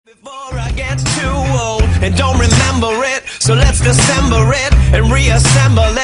Before I get too old and don't remember it, so let's dissemble it and reassemble it.